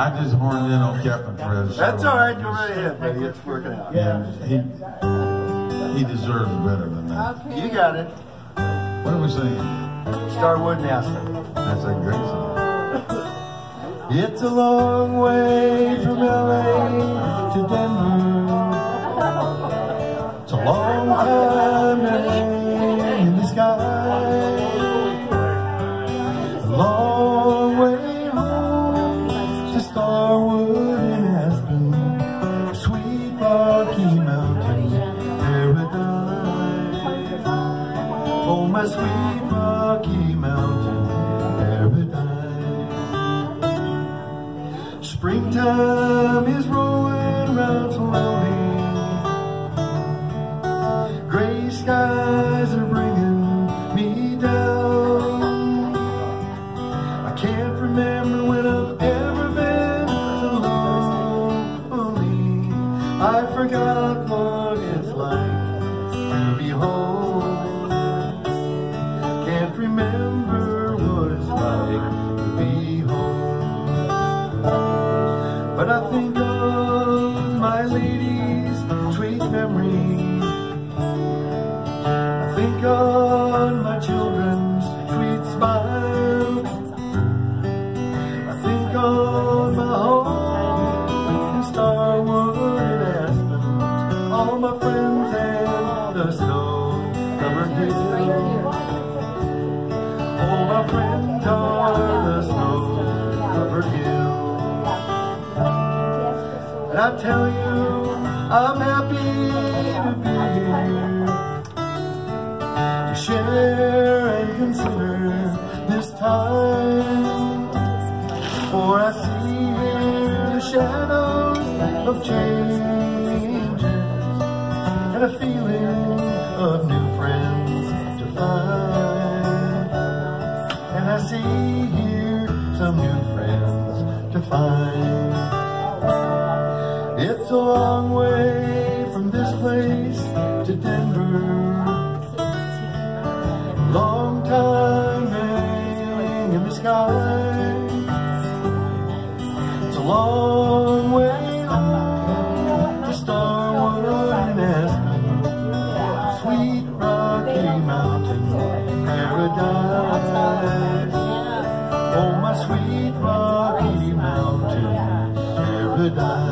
I just horned in on Captain Fred's show. That's all right. Go right ahead, buddy. It's working out. Yeah. He deserves better than that. You got it. What are we singing? Starwood and Aspen. That's a great song. It's a long way from LA to Denver. It's a long time to hang in the sky. A long way home to Starwood and Aspen, sweet Rocky Mountain paradise. Oh, my sweet Rocky Mountain paradise. Springtime is rolling round slowly. Gray skies are bringing me down. I can't remember when I've ever been so lonely. I forgot what it's like to be home. Can't remember what it's like to be home. But I think of my lady's sweet memory. I think on my children's sweet smile. I think on my home in Starwood and Aspen, all my friends and the snow-covered hills. All my friends are the snow-covered hills. And I tell you, I'm happy to be here, to share and consider this time. For I see here the shadows of changes and a feeling of new friends to find. And I see here some new friends to find. It's a long way from this place to Denver. Long time hanging in the sky. It's a long way home to Starwood and Aspen, sweet Rocky Mountain paradise. Oh, my sweet Rocky Mountain paradise.